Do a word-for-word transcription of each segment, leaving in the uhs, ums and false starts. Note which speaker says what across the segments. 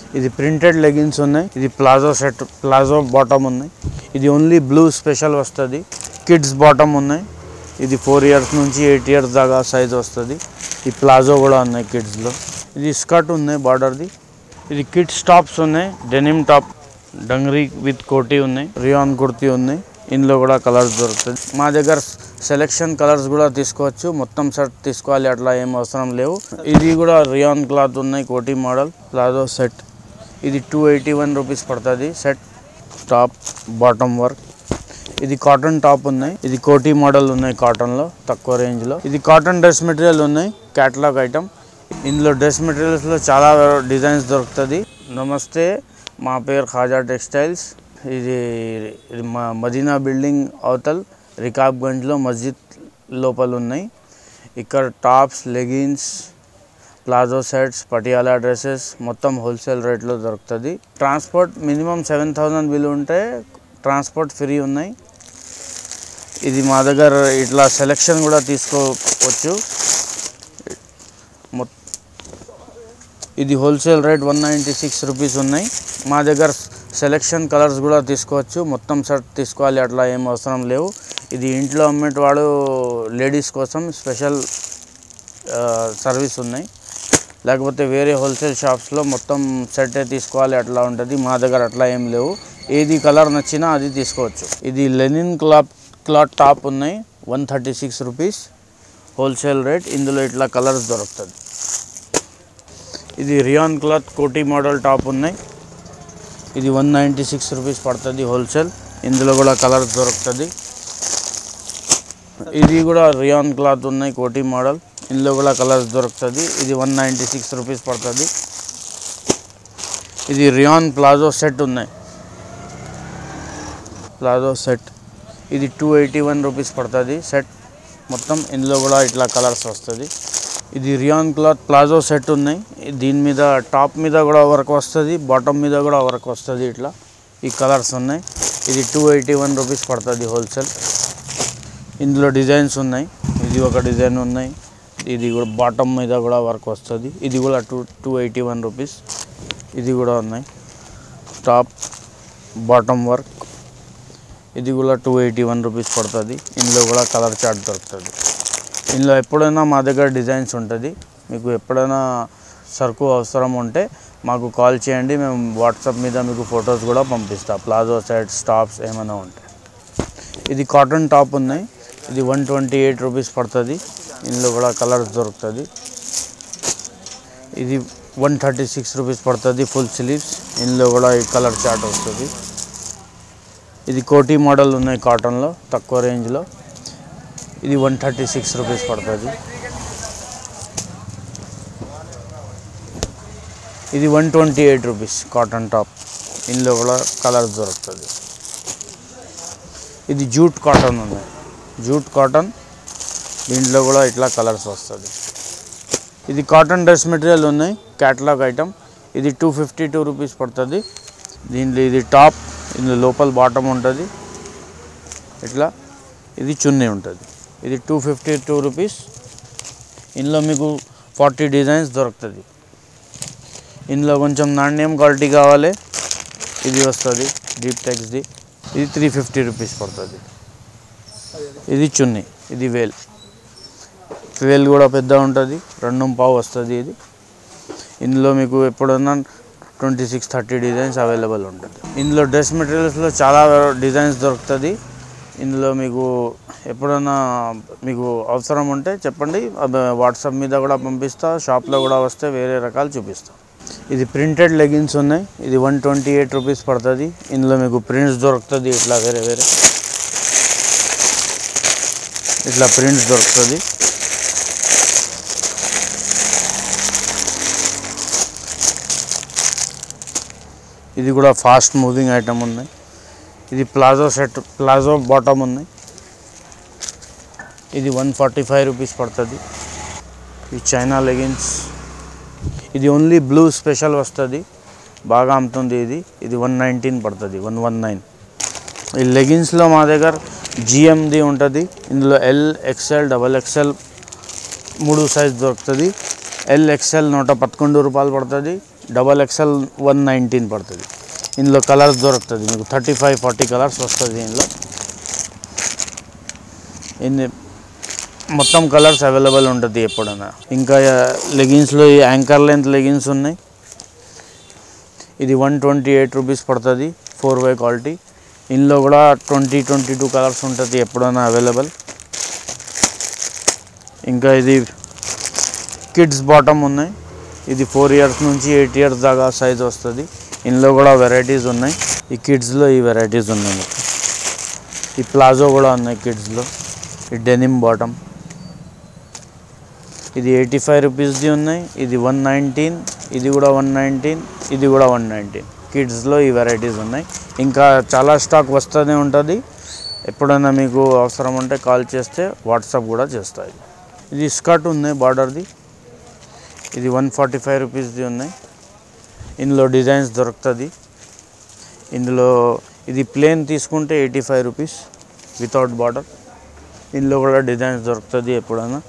Speaker 1: ఇది printed leggings ఉన్నాయి. ఇది ప్లాజో సెట్, ప్లాజో బాటమ్ ఉన్నాయి. ఇది ఓన్లీ బ్లూ స్పెషల్ వస్తుంది. కిడ్స్ బాటమ్ ఉన్నాయి. ఇది ఫోర్ ఇయర్స్ నుంచి ఎయిట్ ఇయర్స్ దాకా సైజ్ వస్తుంది. ఈ ప్లాజో కూడా ఉన్నాయి కిడ్స్లో. ఇది స్కర్ట్ ఉన్నాయి బార్డర్ది. ఇది కిడ్స్ టాప్స్ ఉన్నాయి. డెనిమ్ టాప్, డంగరీ విత్ కోటీ ఉన్నాయి. రియాన్ కుర్తీ ఉన్నాయి. ఇందులో కూడా కలర్స్ దొరుకుతుంది. మా దగ్గర సెలెక్షన్ కలర్స్ కూడా తీసుకోవచ్చు. మొత్తం సెట్ తీసుకోవాలి అట్లా ఏం అవసరం లేవు. ఇది కూడా రియాన్ క్లాత్ ఉన్నాయి. కోటీ మోడల్ ప్లాజో సెట్. ఇది టూ ఎయిటీ వన్ రూపీస్ పడుతుంది సెట్. Top bottom work. ఇది కాటన్ టాప్ ఉన్నాయి. ఇది కోటీ మోడల్ ఉన్నాయి కాటన్లో తక్కువ రేంజ్లో. ఇది కాటన్ డ్రెస్ మెటీరియల్ ఉన్నాయి. Catalogue item. ఇందులో డ్రెస్ మెటీరియల్స్లో చాలా డిజైన్స్ దొరుకుతుంది. నమస్తే, మా పేరు ఖాజా టెక్స్టైల్స్. ఇది మదీనా బిల్డింగ్ అవతల్ రికాబ్గంజ్లో మస్జిద్ లోపల ఉన్నాయి. ఇక్కడ tops, leggings, palazzo sets, Patiala dresses మొత్తం హోల్సేల్ రేట్లో దొరుకుతుంది. Transport minimum seven thousand bill ఉంటే ట్రాన్స్పోర్ట్ ఫ్రీ ఉన్నాయి. ఇది మా దగ్గర ఇట్లా సెలెక్షన్ కూడా తీసుకోవచ్చు. ఇది wholesale rate one ninety six rupees ఉన్నాయి. మా దగ్గర సెలెక్షన్ కలర్స్ కూడా తీసుకోవచ్చు. మొత్తం సెట్ తీసుకోవాలి అట్లా ఏం అవసరం లేవు. ఇది ఇంట్లో అమ్మేటవాడు లేడీస్ కోసం స్పెషల్ సర్వీస్ ఉన్నాయి. లేకపోతే వేరే హోల్సేల్ షాప్స్లో మొత్తం సెట్టే తీసుకోవాలి అట్లా ఉంటుంది. మా దగ్గర అట్లా ఏం లేవు. ఏది కలర్ నచ్చినా అది తీసుకోవచ్చు. ఇది లెనిన్ క్లాత్ క్లాత్ టాప్ ఉన్నాయి. One thirty six rupees wholesale rate. ఇందులో ఇట్లా కలర్స్ దొరుకుతుంది. ఇది రియాన్ క్లాత్ కోటీ మోడల్ టాప్ ఉన్నాయి. ఇది వన్ నైంటీ సిక్స్ రూపీస్ పడుతుంది హోల్సేల్. ఇందులో కూడా కలర్స్ దొరుకుతుంది. ఇది కూడా రియాన్ క్లాత్ ఉన్నాయి కోటీ మోడల్. ఇందులో కూడా కలర్స్ దొరుకుతుంది. ఇది వన్ నైంటీ సిక్స్ రూపీస్ పడుతుంది. ఇది రియాన్ ప్లాజో సెట్ ఉన్నాయి. Palazzo set. ఇది టూ ఎయిటీ వన్ రూపీస్ పడుతుంది సెట్ మొత్తం. ఇందులో కూడా ఇట్లా కలర్స్ వస్తుంది. ఇది రియాన్ క్లాత్ ప్లాజో సెట్ ఉన్నాయి. దీని మీద టాప్ మీద కూడా వర్క్ వస్తుంది, బాటమ్ మీద కూడా వర్క్ వస్తుంది. ఇట్లా ఈ కలర్స్ ఉన్నాయి. ఇది టూ ఎయిటీ వన్ రూపీస్ పడుతుంది హోల్సేల్. ఇందులో డిజైన్స్ ఉన్నాయి. ఇది ఒక డిజైన్ ఉన్నాయి. ఇది కూడా బాటమ్ మీద కూడా వర్క్ వస్తుంది. ఇది కూడా two two eighty one rupees. ఇది కూడా ఉన్నాయి. Top bottom work. ఇది కూడా టూ ఎయిటీ వన్ రూపీస్ పడుతుంది. ఇందులో కూడా కలర్ చార్ట్ దొరుకుతుంది. ఇందులో ఎప్పుడైనా మా దగ్గర డిజైన్స్ ఉంటుంది. మీకు ఎప్పుడైనా సరుకు అవసరం ఉంటే మాకు కాల్ చేయండి. మేము వాట్సాప్ మీద మీకు ఫొటోస్ కూడా పంపిస్తాం. ప్లాజో సెట్స్, టాప్స్ ఏమైనా ఉంటాయి. ఇది కాటన్ టాప్ ఉన్నాయి. ఇది వన్ ట్వంటీ ఎయిట్ రూపీస్ పడుతుంది. ఇందులో కూడా కలర్స్ దొరుకుతుంది. ఇది వన్ థర్టీ సిక్స్ రూపీస్ పడుతుంది ఫుల్ స్లీవ్స్. ఇందులో కూడా ఈ కలర్ చార్ట్ వస్తుంది. ఇది కోటీ మోడల్ ఉన్నాయి కాటన్లో తక్కువ రేంజ్లో. ఇది వన్ థర్టీ సిక్స్ రూపీస్ పడుతుంది. ఇది one twenty eight rupees cotton top. ఇందులో కూడా కలర్స్ దొరుకుతుంది. ఇది జూట్ కాటన్ ఉన్నాయి. Jute cotton. దీంట్లో కూడా ఇట్లా కలర్స్ వస్తుంది. ఇది కాటన్ డ్రెస్ మెటీరియల్ ఉన్నాయి. Catalogue item. ఇది టూ ఫిఫ్టీ టూ రూపీస్ పడుతుంది. దీంట్లో ఇది టాప్. ఇందులో లోపల బాటమ్ ఉంటుంది ఇట్లా. ఇది చున్నీ ఉంటుంది. ఇది టూ ఫిఫ్టీ టూ రూపీస్. ఇందులో మీకు ఫార్టీ డిజైన్స్ దొరుకుతుంది. ఇందులో కొంచెం నాణ్యం క్వాలిటీ కావాలి ఇది వస్తుంది డీప్ టెక్స్ది. ఇది త్రీ ఫిఫ్టీ రూపీస్ పడుతుంది. ఇది చున్నీ. ఇది వేల్. వేల్ కూడా పెద్ద ఉంటుంది. రెండు పావు వస్తుంది ఇది. ఇందులో మీకు ఎప్పుడన్నా twenty six thirty designs available ఉంటుంది. ఇందులో డ్రెస్ మెటీరియల్స్లో చాలా డిజైన్స్ దొరుకుతుంది. ఇందులో మీకు ఎప్పుడైనా మీకు అవసరం ఉంటే చెప్పండి. వాట్సాప్ మీద కూడా పంపిస్తా. షాప్లో కూడా వస్తే వేరే రకాలు చూపిస్తాం. ఇది ప్రింటెడ్ లెగిన్స్ ఉన్నాయి. ఇది వన్ ట్వంటీ ఎయిట్ రూపీస్ పడుతుంది. ఇందులో మీకు ప్రింట్స్ దొరుకుతుంది. ఇట్లా వేరే వేరే ఇట్లా ప్రింట్స్ దొరుకుతుంది. ఇది కూడా ఫాస్ట్ మూవింగ్ ఐటమ్ ఉన్నాయి. ఇది ప్లాజో సెట్, ప్లాజో బాటమ్ ఉన్నాయి. ఇది వన్ ఫార్టీ ఫైవ్ రూపీస్ పడుతుంది. ఇది చైనా లెగిన్స్. ఇది ఓన్లీ బ్లూ స్పెషల్ వస్తుంది. బాగా అమ్ముతుంది ఇది. ఇది వన్ నైన్టీన్ పడుతుంది. One one nine. ఈ లెగిన్స్లో మా దగ్గర జిఎంది ఉంటుంది. ఇందులో ఎల్, ఎక్స్ఎల్, డబల్ ఎక్స్ఎల్ మూడు సైజ్ దొరుకుతుంది. ఎల్ ఎక్స్ఎల్ నూట పదకొండు రూపాయలు పడుతుంది. డబల్ ఎక్స్ఎల్ వన్ నైన్టీన్ పడుతుంది. ఇందులో కలర్స్ దొరుకుతుంది మీకు థర్టీ ఫైవ్ ఫార్టీ కలర్స్ వస్తుంది. ఇందులో ఇన్ని మొత్తం కలర్స్ అవైలబుల్ ఉంటుంది ఎప్పుడైనా. ఇంకా లెగిన్స్లో ఈ యాంకర్ లెంత్ లెగిన్స్ ఉన్నాయి. ఇది వన్ ట్వంటీ ఎయిట్ రూపీస్ పడుతుంది, ఫోర్ వై క్వాలిటీ. ఇందులో కూడా ట్వంటీ ట్వంటీ టూ కలర్స్ ఉంటుంది ఎప్పుడైనా అవైలబుల్. ఇంకా ఇది కిడ్స్ బాటమ్ ఉన్నాయి. ఇది ఫోర్ ఇయర్స్ నుంచి ఎయిట్ ఇయర్స్ దాకా సైజ్ వస్తుంది. ఇందులో కూడా వెరైటీస్ ఉన్నాయి. ఈ కిడ్స్లో ఈ వెరైటీస్ ఉన్నాయి మొత్తం. ఈ ప్లాజో కూడా ఉన్నాయి కిడ్స్లో. ఈ డెనిమ్ బాటమ్ ఇది ఎయిటీ ఫైవ్ రూపీస్ది ఉన్నాయి. ఇది వన్ నైన్టీన్, ఇది కూడా వన్ నైన్టీన్, ఇది కూడా వన్ నైన్టీన్. కిడ్స్లో ఈ వెరైటీస్ ఉన్నాయి. ఇంకా చాలా స్టాక్ వస్తూనే ఉంటుంది. ఎప్పుడైనా మీకు అవసరం ఉంటే కాల్ చేస్తే వాట్సాప్ కూడా చేస్తాయి. ఇది స్కర్ట్ ఉన్నాయి బార్డర్ది. ఇది వన్ ఫార్టీ ఫైవ్ రూపీస్ది ఉన్నాయి. ఇందులో డిజైన్స్ దొరుకుతుంది. ఇందులో ఇది ప్లేన్ తీసుకుంటే eighty five rupees without border. ఇందులో కూడా డిజైన్స్ దొరుకుతుంది ఎప్పుడైనా.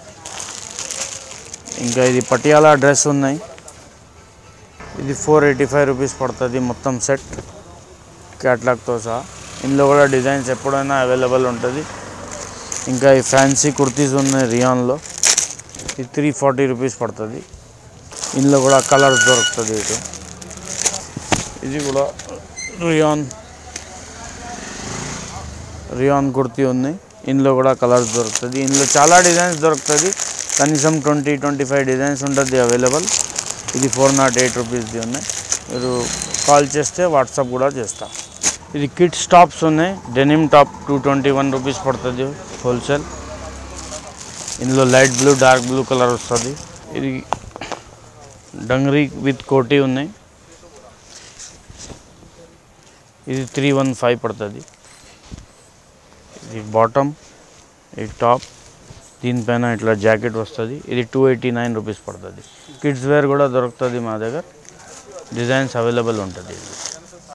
Speaker 1: ఇంకా ఇది పటియాలా డ్రెస్ ఉన్నాయి. ఇది ఫోర్ ఎయిటీ ఫైవ్ రూపీస్ పడుతుంది మొత్తం సెట్ క్యాట్లాగ్తో సహా. ఇందులో కూడా డిజైన్స్ ఎప్పుడైనా అవైలబుల్ ఉంటుంది. ఇంకా ఈ ఫ్యాన్సీ కుర్తీస్ ఉన్నాయి రియాన్లో. ఇది త్రీ ఫార్టీ రూపీస్ పడుతుంది. ఇందులో కూడా కలర్స్ దొరుకుతుంది. ఇటు ఇది కూడా రియాన్ రియాన్ కుర్తీ ఉన్నాయి. ఇందులో కూడా కలర్స్ దొరుకుతుంది. ఇందులో చాలా డిజైన్స్ దొరుకుతుంది. కనీసం ట్వంటీ ట్వంటీ ఫైవ్ డిజైన్స్ ఉంటుంది అవైలబుల్. ఇది ఫోర్ నాట్ ఎయిట్ రూపీస్ది ఉన్నాయి. మీరు కాల్ చేస్తే వాట్సాప్ కూడా చేస్తా. ఇది కిడ్స్ టాప్స్ ఉన్నాయి. Denim top two twenty one rupees పడుతుంది హోల్సేల్. ఇందులో light blue dark blue colour వస్తుంది. ఇది డంగరీ విత్ కోటీ ఉన్నాయి. ఇది త్రీ వన్ ఫైవ్ పడుతుంది. ఇది బాటమ్, ఇది టాప్, దీనిపైన ఇట్లా జాకెట్ వస్తుంది. ఇది టూ ఎయిటీ నైన్ రూపీస్ పడుతుంది. కిడ్స్ వేర్ కూడా దొరుకుతుంది మా దగ్గర. డిజైన్స్ అవైలబుల్ ఉంటుంది.